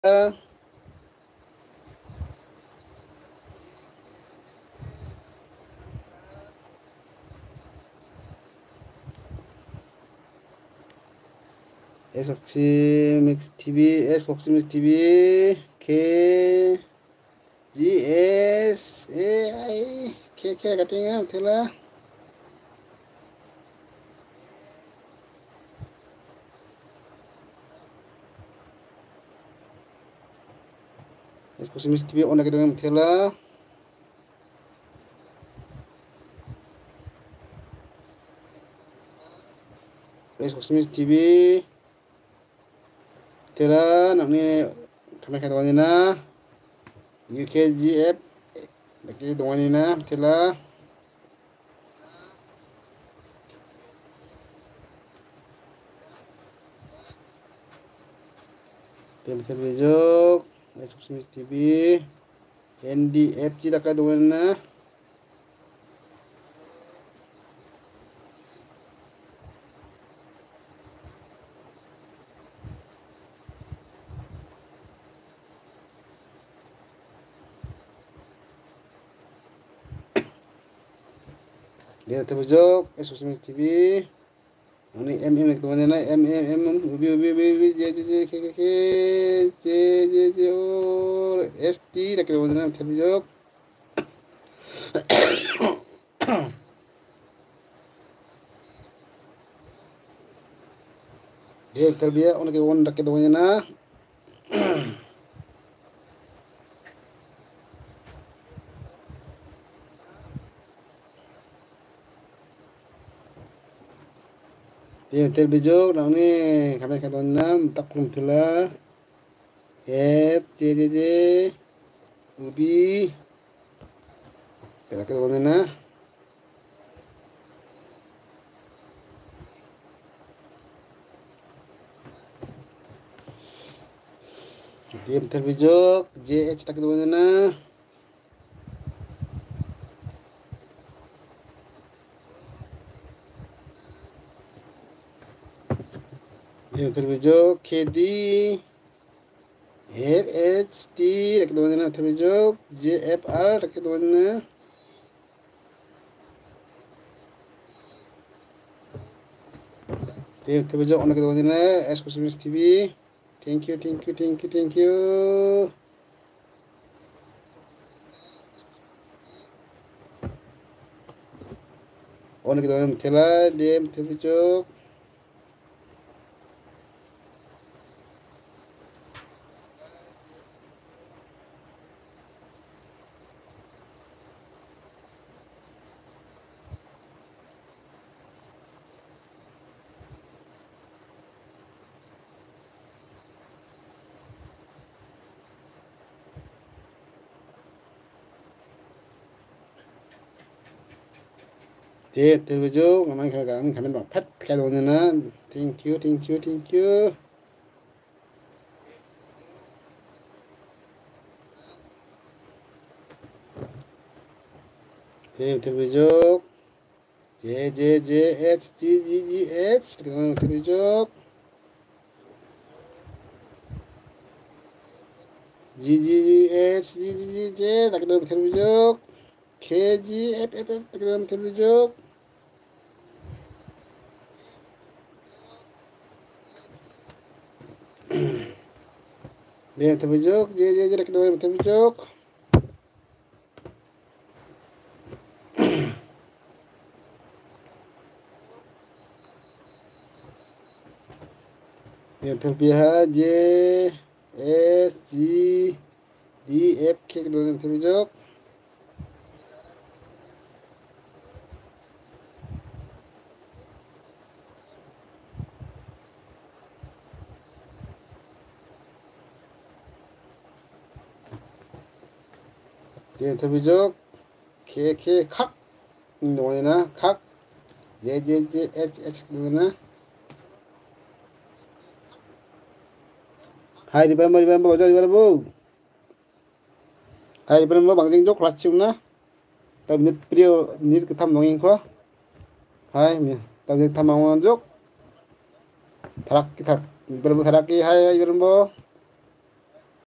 S Oximix TV, S Oximix TV, K G S A I K katanya betul lah. S Oximix TV on lagi dengan betul lah. S Oximix TV betul lah. Nak ni kami kata ni na UKGF lagi dengan ni na betul lah. Betul betul. S Oximix TV NDFG tak ada mana. Dia terbujuk S Oximix TV. Ini MM ke mana nak MM ubi J O ST dah ke mana nak terbujuk. Dia terbiak orang ke orang dah ke mana nak. Dia terbujuk nak ni kami kata enam tak belum telah. F J ubi dah ke mana nak. Dia terbujuk JH tak ke mana nak. Dia terbujuk KD FHT dekat mana terbujuk JFR dekat mana. Dia terbujuk orang dekat mana S Oximix TV. Thank you. Orang dekat mana telah dia terbujuk. Dia terbujuk memang kadang-kadang kami dapat kalau mana. Thank you. Dia terbujuk JJJH GGGH terbujuk GGGH GGGJ tak ada terbujuk KGFF tak ada terbujuk. Dia terbujuk JJJ tak ada terbujuk. Yang terbiasa J S G D F K kedua terbujuk. Dia terbujuk K K kak mana kak J J J H mana. Hai di mana baca di mana bu? Hai di mana bang jeng jok kelas cium na? Tapi ni prio ni kita mungkin kau. Hai ni tapi kita mau jok. Tarak kita di mana tarak hai di mana.